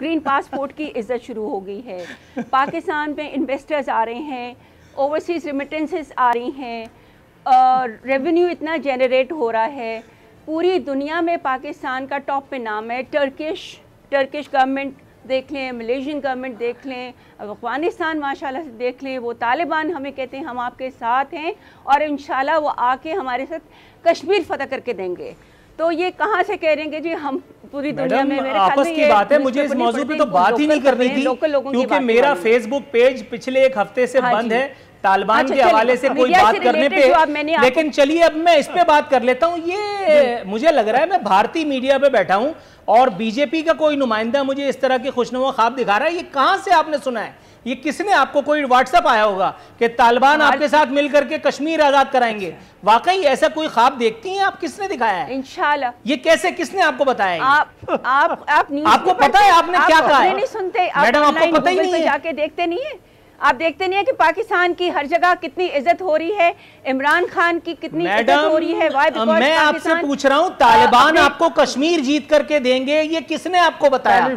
Green passport کی عزت شروع ہو گئی ہے. پاکستان میں انویسٹرز آ رہے ہیں, اوورسیز ریمیٹنسز آ رہی ہیں, ریونیو اتنا جنریٹ ہو رہا ہے. پوری دنیا میں پاکستان کا ٹاپ پہ نام ہے. ٹرکش گورنمنٹ دیکھ لیں, ملیشین گورنمنٹ دیکھ لیں, افغانستان ماشاءاللہ سے دیکھ لیں, وہ طالبان ہمیں کہتے ہیں ہم آپ کے ساتھ ہیں اور انشاءاللہ وہ آ کے ہمارے ساتٹ کشمیر فتح کر کے دیں گے. تو یہ کہاں سے کہہ رہے ہیں کہ جی ہم پوری دنیا میں, میرے خیال آپس کی بات ہے, مجھے اس موضوع پہ تو بات ہی نہیں کرنی تھی کیونکہ میرا فیس بک پیج پچھلے ایک ہفتے سے بند ہے طالبان کے حوالے سے کوئی بات کرنے پہ. لیکن چلیے اب میں اس پہ بات کر لیتا ہوں. یہ مجھے لگ رہا ہے میں بھارتی میڈیا پہ بیٹھا ہوں اور بی جے پی کا کوئی نمائندہ مجھے اس طرح کے خوشنما خواب دکھا رہا ہے. یہ کہاں سے آپ نے سنا ہے؟ یہ کس نے آپ کو, کوئی واٹس ایپ آیا ہوگا کہ طالبان آپ کے ساتھ مل کر کے کشمیر آزاد کرائیں گے؟ واقعی ایسا کوئی خواب دیکھتی ہیں آپ؟ کس نے دکھایا ہے انشاءاللہ؟ یہ کیسے, کس نے آپ کو بتایا؟ آپ کو پتا ہے آپ نے کیا کہا ہے؟ نہیں سنتے میڈم, آپ کو پتہ ہی نہیں ہے, جا کے دیکھتے نہیں ہیں آپ؟ دیکھتے نہیں ہیں کہ پاکستان کی ہر جگہ کتنی عزت ہو رہی ہے, عمران خان کی کتنی عزت ہو رہی ہے. میں آپ سے پوچھ رہا ہوں, طالبان آپ کو کشمیر جیت کر کے دیں گے, یہ کس نے آپ کو بتایا؟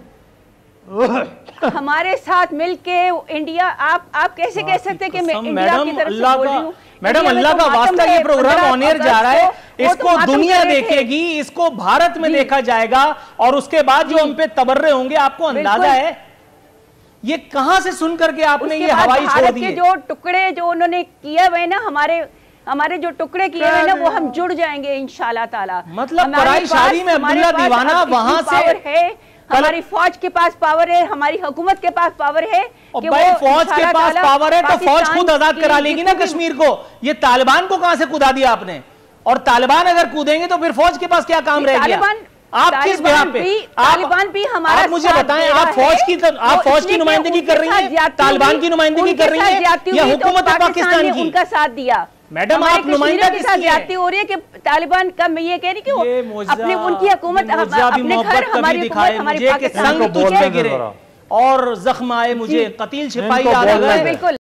ہمارے ساتھ مل کے انڈیا, آپ کیسے کہہ سکتے ہیں کہ میں انڈیا کی طرف سے بول رہی ہوں؟ میڈم اللہ کا واسطہ, یہ پروگرام آن ایئر جا رہا ہے, اس کو دنیا دیکھے گی, اس کو بھارت میں دیکھا جائے گا اور اس کے بعد جو ہم پہ تبرے ہوں گے, آپ کو اندازہ ہے یہ کہاں سے سن کر کے آپ نے یہ ہوائی چھوڑ دی ہے؟ جو ٹکڑے جو انہوں نے کیے ہوئے نا, ہمارے جو ٹکڑے کیے ہوئے نا, وہ ہم جڑ جائیں گے انشاءاللہ تعالی. مطلب پرائی شادی میں عبداللہ دیوانہ وہاں سے ہے, ہماری فوج کے پاس پاور ہے, ہماری حکومت کے پاس پاور ہے. بھائی فوج کے پاس پاور ہے تو فوج خود آزاد کرا لے گی نا کشمیر کو. یہ طالبان کو کہاں سے کدا دیا آپ نے؟ اور طالبان اگر کودیں گے تو پھر فوج کے پاس کیا کام رہ گیا؟ آپ کس بنا پہ؟ طالبان بھی ہمارا آپ مجھے بتائیں, آپ فوج کی نمائندگی کر رہی ہیں, طالبان کی نمائندگی کر رہی ہیں یا حکومت پاکستان کی؟ ان کا ساتھ دیا. میڈم آپ نمائندہ کس کی ہیں؟ زیادتی ہو رہی ہے کہ طالبان کا, میں یہ کہہ رہی کہ وہ اپنے, ان کی حکومت اپنے گھر, ہماری حکومت ہماری پاکستان اور زخم آئے مجھے, قتیل چھپائی یاد آ گئے.